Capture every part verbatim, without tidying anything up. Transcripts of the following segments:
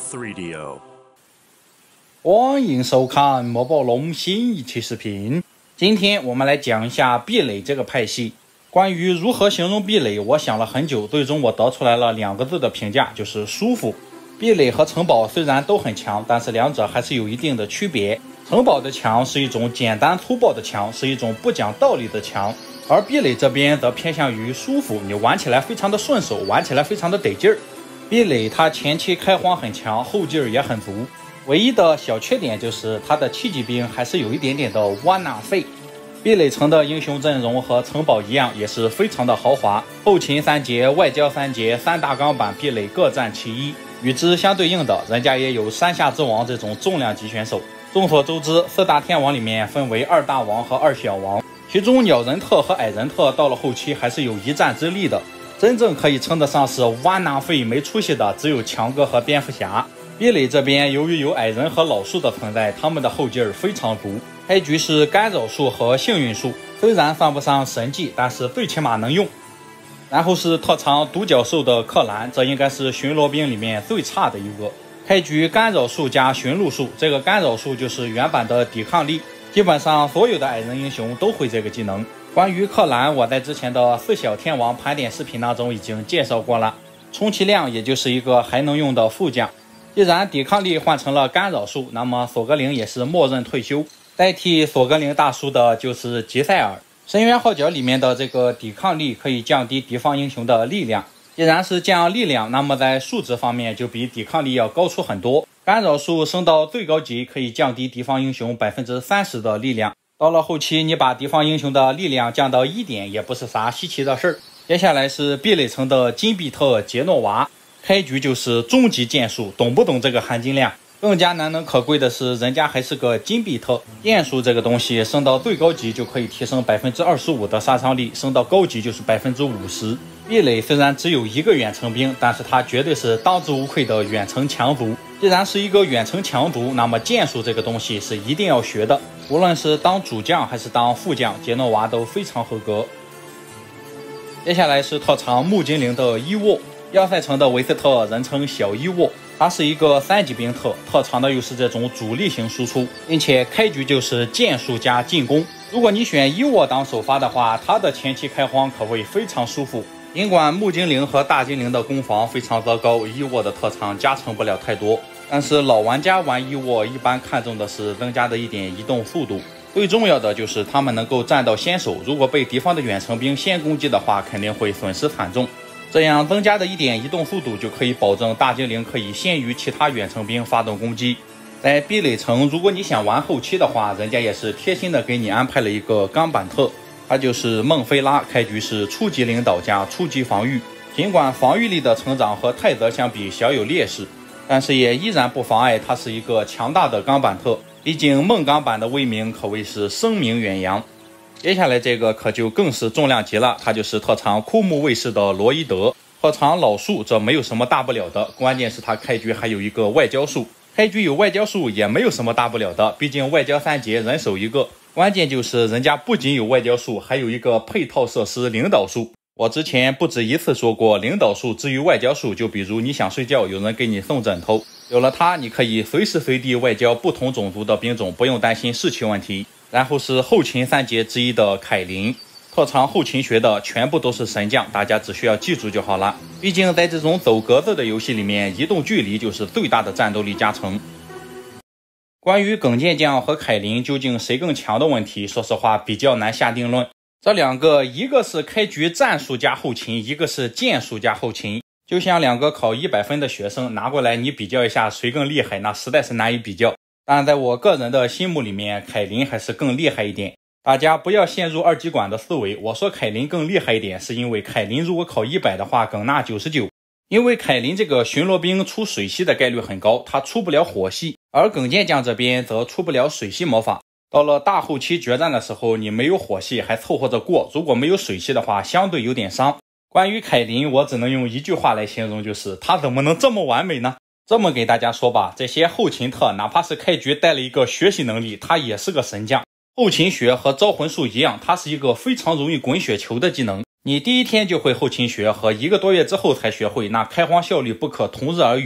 三 D O。 欢迎收看魔宝龙新一期视频。今天我们来讲一下壁垒这个派系。关于如何形容壁垒，我想了很久，最终我得出来了两个字的评价，就是舒服。壁垒和城堡虽然都很强，但是两者还是有一定的区别。城堡的强是一种简单粗暴的强，是一种不讲道理的强，而壁垒这边则偏向于舒服，你玩起来非常的顺手，玩起来非常的得劲儿。壁垒它前期开荒很强，后劲儿也很足，唯一的小缺点就是它的七级兵还是有一点点的挖纳费。壁垒城的英雄阵容和城堡一样，也是非常的豪华，后勤三节、外交三节、三大钢板壁垒各占其一。与之相对应的，人家也有山下之王这种重量级选手。众所周知，四大天王里面分为二大王和二小王，其中鸟人特和矮人特到了后期还是有一战之力的。真正可以称得上是挖纳费没出息的，只有强哥和蝙蝠侠。壁垒这边由于有矮人和老树的存在，他们的后劲儿非常足。开局是干扰术和幸运术，虽然算不上神技，但是最起码能用。然后是特长独角兽的克兰，这应该是巡逻兵里面最差的一个。开局干扰术加驯鹿术，这个干扰术就是原版的抵抗力，基本上所有的矮人英雄都会这个技能。关于克兰，我在之前的四小天王盘点视频当中已经介绍过了，充其量也就是一个还能用的副将。既然抵抗力换成了干扰术，那么索格灵也是默认退休，代替索格灵大叔的就是吉塞尔。深渊号角里面的这个抵抗力可以降低敌方英雄的力量，既然是降力量，那么在数值方面就比抵抗力要高出很多。干扰术升到最高级可以降低敌方英雄 百分之三十 的力量，到了后期你把敌方英雄的力量降到一点也不是啥稀奇的事儿。接下来是壁垒城的金比特杰诺娃，开局就是终极剑术，懂不懂这个含金量？更加难能可贵的是，人家还是个金比特。剑术这个东西升到最高级就可以提升 百分之二十五 的杀伤力，升到高级就是 百分之五十。壁垒虽然只有一个远程兵，但是他绝对是当之无愧的远程强族。既然是一个远程强族，那么剑术这个东西是一定要学的，无论是当主将还是当副将，杰诺娃都非常合格。接下来是特长木精灵的伊沃，要塞城的维斯特人称小伊沃，他是一个三级兵特，特长的又是这种主力型输出，并且开局就是剑术加进攻。如果你选伊沃当首发的话，他的前期开荒可谓非常舒服。尽管木精灵和大精灵的攻防非常糟糕，伊沃的特长加成不了太多，但是老玩家玩伊沃一般看重的是增加的一点移动速度，最重要的就是他们能够站到先手，如果被敌方的远程兵先攻击的话，肯定会损失惨重。这样增加的一点移动速度就可以保证大精灵可以先于其他远程兵发动攻击。在壁垒城，如果你想玩后期的话，人家也是贴心的给你安排了一个钢板特，他就是孟菲拉。开局是初级领导加初级防御，尽管防御力的成长和泰泽相比小有劣势，但是也依然不妨碍他是一个强大的钢板特，毕竟梦钢板的威名可谓是声名远扬。接下来这个可就更是重量级了，他就是特长枯木卫士的罗伊德。特长老树，这没有什么大不了的，关键是他开局还有一个外交术。开局有外交术也没有什么大不了的，毕竟外交三节人手一个。关键就是人家不仅有外交术，还有一个配套设施领导术。我之前不止一次说过，领导术至于外交术，就比如你想睡觉，有人给你送枕头，有了它，你可以随时随地外交不同种族的兵种，不用担心士气问题。然后是后勤三杰之一的凯琳，特长后勤学的全部都是神将，大家只需要记住就好了。毕竟在这种走格子的游戏里面，移动距离就是最大的战斗力加成。关于耿健将和凯琳究竟谁更强的问题，说实话比较难下定论。这两个一个是开局战术加后勤，一个是剑术加后勤，就像两个考一百分的学生拿过来你比较一下谁更厉害，那实在是难以比较。但在我个人的心目里面，凯琳还是更厉害一点。大家不要陷入二极管的思维，我说凯琳更厉害一点，是因为凯琳如果考一百的话，耿纳九十九。因为凯琳这个巡逻兵出水系的概率很高，他出不了火系，而耿健将这边则出不了水系魔法。到了大后期决战的时候，你没有火系还凑合着过，如果没有水系的话，相对有点伤。关于凯琳，我只能用一句话来形容，就是他怎么能这么完美呢？这么给大家说吧，这些后勤特哪怕是开局带了一个学习能力，他也是个神将。后勤学和招魂术一样，它是一个非常容易滚雪球的技能。你第一天就会后勤学和一个多月之后才学会，那开荒效率不可同日而语。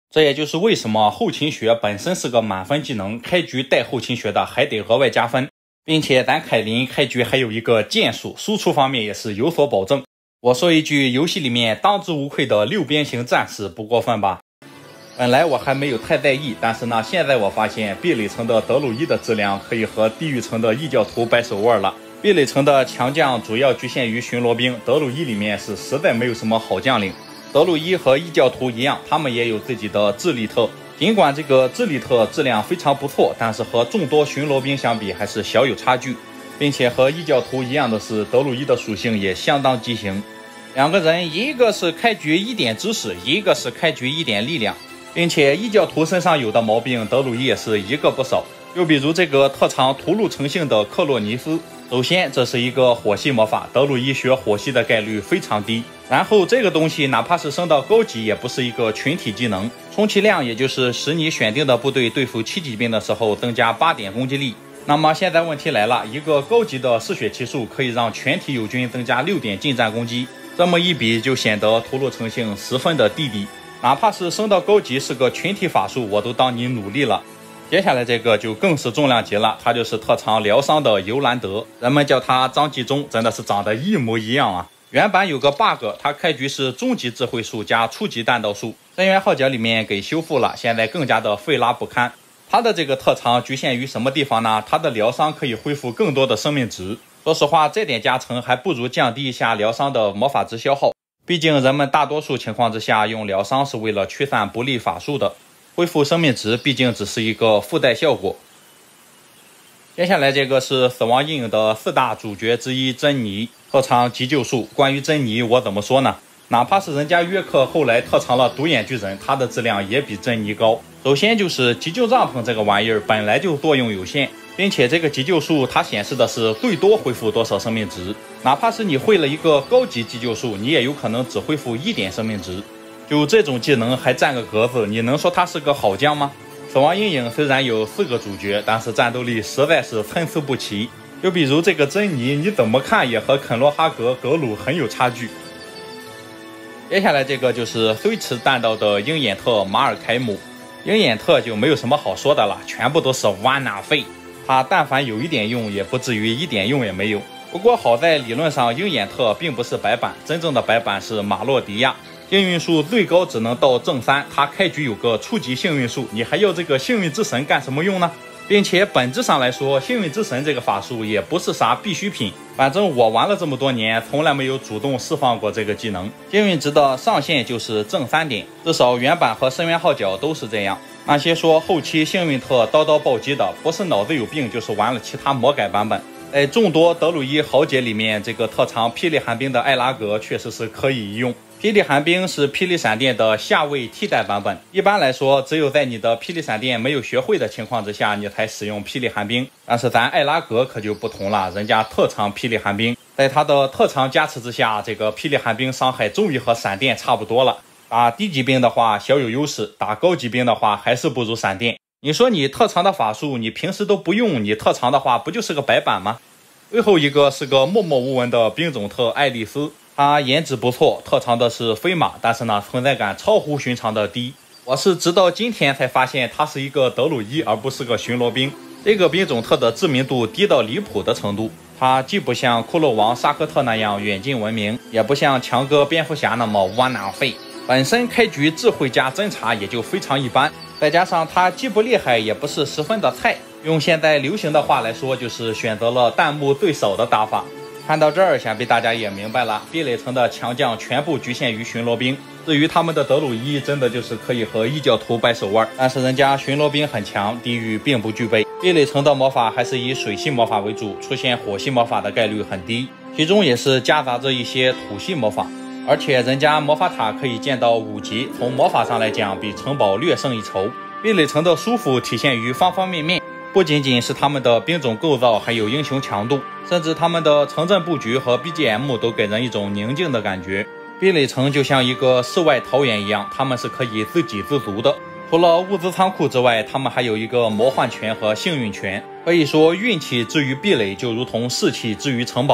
这也就是为什么后勤学本身是个满分技能，开局带后勤学的还得额外加分，并且咱凯林开局还有一个剑术，输出方面也是有所保证。我说一句，游戏里面当之无愧的六边形战士不过分吧？本来我还没有太在意，但是呢，现在我发现壁垒城的德鲁伊的质量可以和地狱城的异教徒掰手腕了。壁垒城的强将主要局限于巡逻兵，德鲁伊里面是实在没有什么好将领。德鲁伊和异教徒一样，他们也有自己的智力特，尽管这个智力特质量非常不错，但是和众多巡逻兵相比还是小有差距。并且和异教徒一样的是，德鲁伊的属性也相当畸形。两个人，一个是开局一点知识，一个是开局一点力量。并且异教徒身上有的毛病，德鲁伊也是一个不少。就比如这个特长屠戮成性的克洛尼斯，首先这是一个火系魔法，德鲁伊学火系的概率非常低。然后这个东西哪怕是升到高级，也不是一个群体技能，充其量也就是使你选定的部队对付七级兵的时候增加八点攻击力。那么现在问题来了，一个高级的嗜血奇术可以让全体友军增加六点近战攻击，这么一比就显得屠戮成性十分的低低。哪怕是升到高级是个群体法术，我都当你努力了。接下来这个就更是重量级了，它就是特长疗伤的尤兰德，人们叫他张纪中，真的是长得一模一样啊。原版有个 bug， 它开局是中级智慧树加初级弹道树，深渊号角里面给修复了，现在更加的费拉不堪。它的这个特长局限于什么地方呢？它的疗伤可以恢复更多的生命值。说实话，这点加成还不如降低一下疗伤的魔法值消耗。毕竟人们大多数情况之下用疗伤是为了驱散不利法术的，恢复生命值毕竟只是一个附带效果。接下来这个是死亡阴影的四大主角之一珍妮，特长急救术。关于珍妮我怎么说呢？哪怕是人家约克后来特长了独眼巨人，他的质量也比珍妮高。首先就是急救帐篷这个玩意儿本来就作用有限，并且这个急救术它显示的是最多恢复多少生命值，哪怕是你会了一个高级急救术，你也有可能只恢复一点生命值。就这种技能还占个格子，你能说他是个好将吗？死亡阴影虽然有四个主角，但是战斗力实在是参差不齐。就比如这个珍妮，你怎么看也和肯罗哈格、格鲁很有差距。接下来这个就是虽迟弹道的鹰眼特马尔凯姆，鹰眼特就没有什么好说的了，全部都是挖哪废。他但凡有一点用，也不至于一点用也没有。不过好在理论上鹰眼特并不是白板，真正的白板是马洛迪亚。幸运数最高只能到正三，他开局有个初级幸运数，你还要这个幸运之神干什么用呢？并且本质上来说，幸运之神这个法术也不是啥必需品，反正我玩了这么多年，从来没有主动释放过这个技能。幸运值的上限就是正三点，至少原版和深渊号角都是这样。那些说后期幸运特刀刀暴击的，不是脑子有病，就是玩了其他魔改版本。在众多德鲁伊豪杰里面，这个特长霹雳寒冰的艾拉格确实是可以一用。霹雳寒冰是霹雳闪电的下位替代版本，一般来说只有在你的霹雳闪电没有学会的情况之下，你才使用霹雳寒冰。但是咱艾拉格可就不同了，人家特长霹雳寒冰，在他的特长加持之下，这个霹雳寒冰伤害终于和闪电差不多了。打低级兵的话小有优势，打高级兵的话还是不如闪电。你说你特长的法术你平时都不用，你特长的话不就是个白板吗？最后一个是个默默无闻的兵种特爱丽丝，他颜值不错，特长的是飞马，但是呢存在感超乎寻常的低。我是直到今天才发现他是一个德鲁伊而不是个巡逻兵。这个兵种特的知名度低到离谱的程度，他既不像骷髅王沙克特那样远近闻名，也不像强哥蝙蝠侠那么窝囊废。本身开局智慧加侦查也就非常一般，再加上他既不厉害也不是十分的菜，用现在流行的话来说，就是选择了弹幕最少的打法。看到这儿，想必大家也明白了，壁垒城的强将全部局限于巡逻兵。至于他们的德鲁伊，真的就是可以和异教徒掰手腕，但是人家巡逻兵很强，地狱并不具备。壁垒城的魔法还是以水系魔法为主，出现火系魔法的概率很低，其中也是夹杂着一些土系魔法。而且人家魔法塔可以建到五级，从魔法上来讲，比城堡略胜一筹。壁垒城的舒服体现于方方面面。不仅仅是他们的兵种构造，还有英雄强度，甚至他们的城镇布局和 B G M 都给人一种宁静的感觉。壁垒城就像一个世外桃源一样，他们是可以自给自足的。除了物资仓库之外，他们还有一个魔幻泉和幸运泉。可以说运气之于壁垒，就如同士气之于城堡。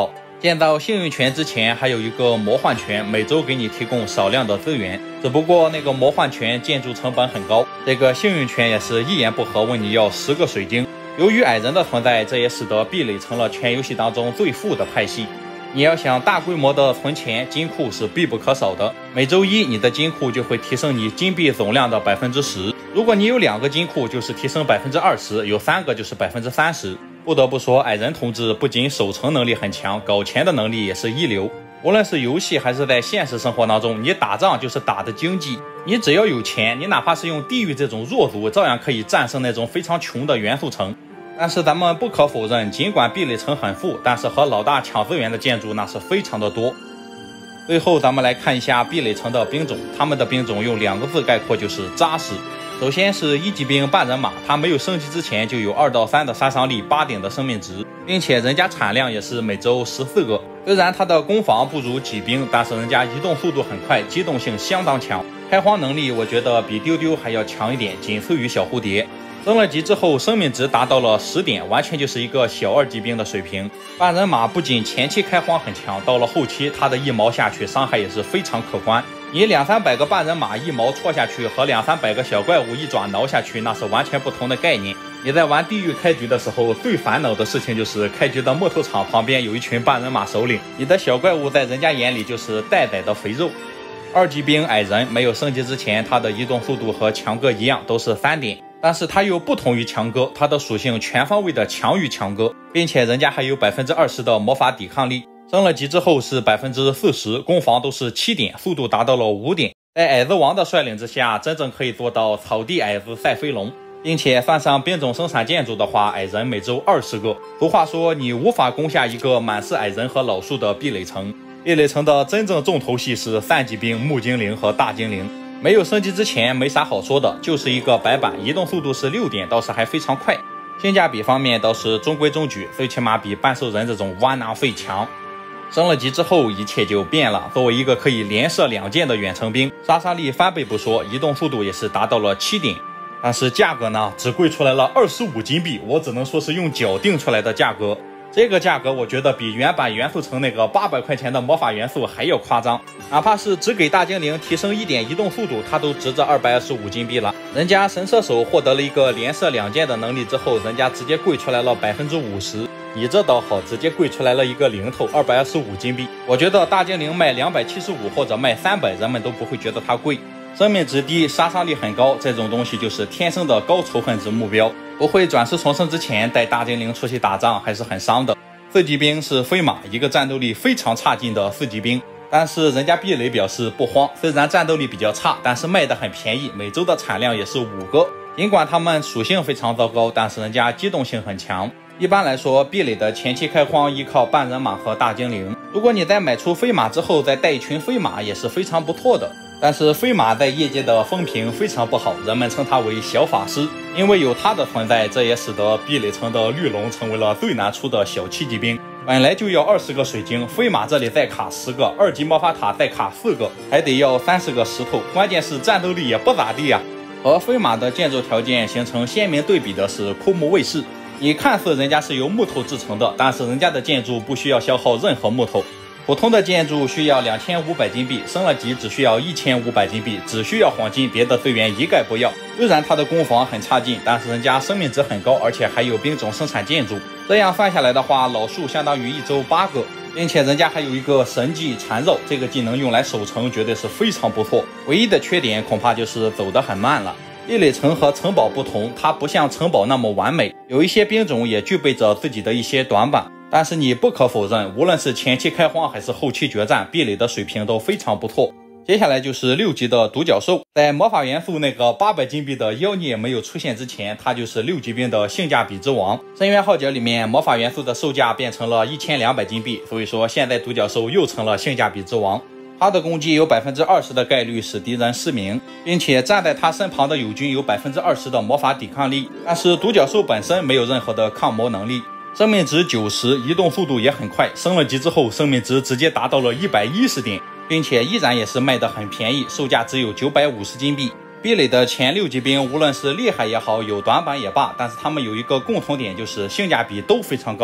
见到幸运泉之前，还有一个魔幻泉，每周给你提供少量的资源。只不过那个魔幻泉建筑成本很高，这个幸运泉也是一言不合问你要十个水晶。由于矮人的存在，这也使得壁垒成了全游戏当中最富的派系。你要想大规模的存钱，金库是必不可少的。每周一你的金库就会提升你金币总量的百分之十。如果你有两个金库，就是提升百分之二十；有三个就是百分之三十。不得不说，矮人同志不仅守城能力很强，搞钱的能力也是一流。无论是游戏还是在现实生活当中，你打仗就是打的经济。你只要有钱，你哪怕是用地狱这种弱族，照样可以战胜那种非常穷的元素城。但是咱们不可否认，尽管壁垒城很富，但是和老大抢资源的建筑那是非常的多。最后咱们来看一下壁垒城的兵种，他们的兵种用两个字概括，就是扎实。首先是一级兵半人马，他没有升级之前就有二到三的杀伤力，八点的生命值，并且人家产量也是每周十四个。虽然他的攻防不如骑兵，但是人家移动速度很快，机动性相当强，开荒能力我觉得比丢丢还要强一点，仅次于小蝴蝶。升了级之后，生命值达到了十点，完全就是一个小二级兵的水平。半人马不仅前期开荒很强，到了后期他的一毛下去伤害也是非常可观。你两三百个半人马一毛戳下去，和两三百个小怪物一爪挠下去，那是完全不同的概念。你在玩地狱开局的时候，最烦恼的事情就是开局的木头场旁边有一群半人马首领，你的小怪物在人家眼里就是待宰的肥肉。二级兵矮人没有升级之前，他的移动速度和强哥一样都是三点，但是他又不同于强哥，他的属性全方位的强于强哥，并且人家还有百分之二十的魔法抵抗力。升了级之后是百分之四十，攻防都是七点，速度达到了五点。在矮子王的率领之下，真正可以做到草地矮子赛飞龙，并且算上兵种生产建筑的话，矮人每周二十个。俗话说，你无法攻下一个满是矮人和老树的壁垒城。壁垒城的真正重头戏是三级兵木精灵和大精灵。没有升级之前没啥好说的，就是一个白板，移动速度是六点，倒是还非常快。性价比方面倒是中规中矩，最起码比半兽人这种弯囊废强。升了级之后一切就变了，作为一个可以连射两箭的远程兵，杀伤力翻倍不说，移动速度也是达到了七点。但是价格呢，只贵出来了二十五金币，我只能说是用脚定出来的价格。这个价格我觉得比原版元素城那个八百块钱的魔法元素还要夸张，哪怕是只给大精灵提升一点移动速度，它都值这二百二十五金币了。人家神射手获得了一个连射两箭的能力之后，人家直接贵出来了百分之五十。你这倒好，直接贵出来了一个零头，二百二十五金币。我觉得大精灵卖两百七十五或者卖三百，人们都不会觉得它贵。生命值低，杀伤力很高，这种东西就是天生的高仇恨值目标。不会转世重生之前带大精灵出去打仗还是很伤的。四级兵是飞马，一个战斗力非常差劲的四级兵，但是人家壁垒表示不慌，虽然战斗力比较差，但是卖的很便宜，每周的产量也是五个。尽管他们属性非常糟糕，但是人家机动性很强。一般来说，壁垒的前期开荒依靠半人马和大精灵，如果你在买出飞马之后再带一群飞马也是非常不错的。但是飞马在业界的风评非常不好，人们称它为小法师，因为有它的存在，这也使得壁垒城的绿龙成为了最难出的小七级兵。本来就要二十个水晶，飞马这里再卡十个，二级魔法塔再卡四个，还得要三十个石头，关键是战斗力也不咋地呀。和飞马的建筑条件形成鲜明对比的是枯木卫士，你看似人家是由木头制成的，但是人家的建筑不需要消耗任何木头。普通的建筑需要两千五百金币，升了级只需要一千五百金币，只需要黄金，别的资源一概不要。虽然它的攻防很差劲，但是人家生命值很高，而且还有兵种生产建筑。这样算下来的话，老树相当于一周八个，并且人家还有一个神技缠绕，这个技能用来守城绝对是非常不错。唯一的缺点恐怕就是走得很慢了。壁垒城和城堡不同，它不像城堡那么完美，有一些兵种也具备着自己的一些短板。但是你不可否认，无论是前期开荒还是后期决战，壁垒的水平都非常不错。接下来就是六级的独角兽，在魔法元素那个八百金币的妖孽没有出现之前，它就是六级兵的性价比之王。深渊号角里面魔法元素的售价变成了一千两百金币，所以说现在独角兽又成了性价比之王。他的攻击有 百分之二十 的概率使敌人失明，并且站在他身旁的友军有 百分之二十 的魔法抵抗力，但是独角兽本身没有任何的抗魔能力。生命值九十，移动速度也很快，升了级之后生命值直接达到了一百一十点，并且依然也是卖得很便宜，售价只有九百五十金币。壁垒的前六级兵无论是厉害也好，有短板也罢，但是他们有一个共同点，就是性价比都非常高。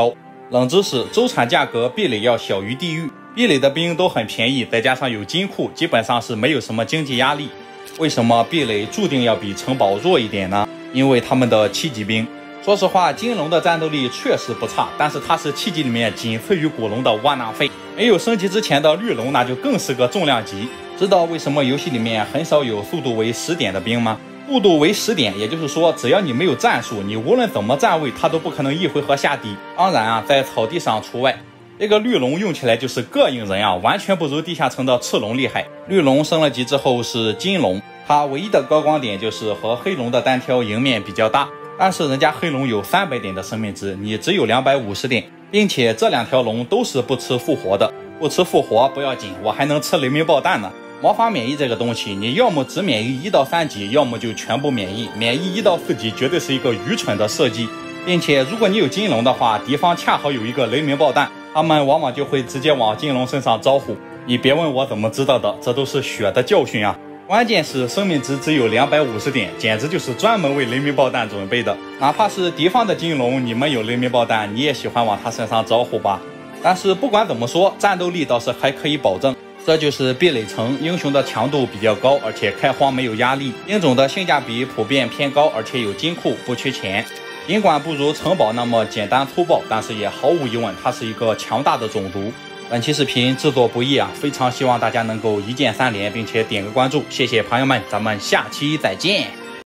冷知识：周产价格壁垒要小于地狱，壁垒的兵都很便宜，再加上有金库，基本上是没有什么经济压力。为什么壁垒注定要比城堡弱一点呢？因为他们的七级兵。说实话，金龙的战斗力确实不差，但是它是七级里面仅次于古龙的窝囊废。没有升级之前的绿龙那就更是个重量级。知道为什么游戏里面很少有速度为十点的兵吗？速度为十点，也就是说，只要你没有战术，你无论怎么站位，它都不可能一回合下底。当然啊，在草地上除外。这个绿龙用起来就是膈应人啊，完全不如地下城的赤龙厉害。绿龙升了级之后是金龙，它唯一的高光点就是和黑龙的单挑赢面比较大。但是人家黑龙有三百点的生命值，你只有两百五十点，并且这两条龙都是不吃复活的。不吃复活不要紧，我还能吃雷鸣爆弹呢。魔法免疫这个东西，你要么只免疫一到三级，要么就全部免疫。免疫一到四级绝对是一个愚蠢的设计，并且如果你有金龙的话，敌方恰好有一个雷鸣爆弹，他们往往就会直接往金龙身上招呼。你别问我怎么知道的，这都是血的教训啊！关键是生命值只有两百五十点，简直就是专门为雷鸣爆弹准备的。哪怕是敌方的金龙，你们有雷鸣爆弹，你也喜欢往他身上招呼吧？但是不管怎么说，战斗力倒是还可以保证。这就是壁垒城，英雄的强度比较高，而且开荒没有压力，兵种的性价比普遍偏高，而且有金库，不缺钱。尽管不如城堡那么简单粗暴，但是也毫无疑问，它是一个强大的种族。本期视频制作不易啊，非常希望大家能够一键三连，并且点个关注，谢谢朋友们，咱们下期再见。